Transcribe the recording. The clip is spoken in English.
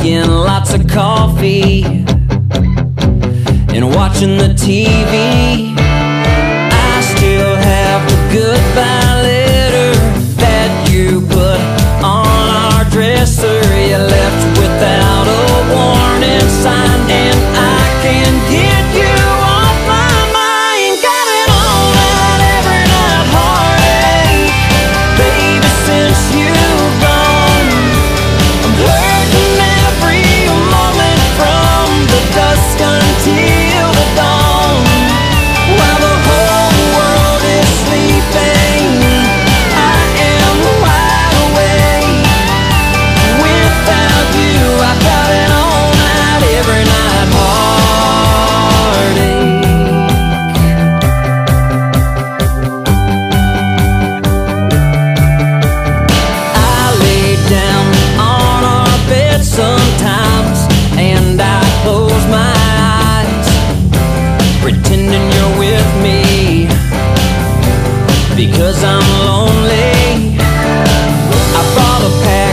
drinking lots of coffee and watching the TV. I still have the goodbye letter that you put on our dresser. You left without a warning sign, and I can get you off my mind. Got it all night, every night heartache, baby, since you've gone. I'm hurting every moment from the dusk until the dawn. While the whole world is sleeping, I am wide awake. Without you, I've got it all night, every night heartache. I lay down on our bed sometimes, and I close my eyes, pretending you're with me, because I'm lonely. I brought a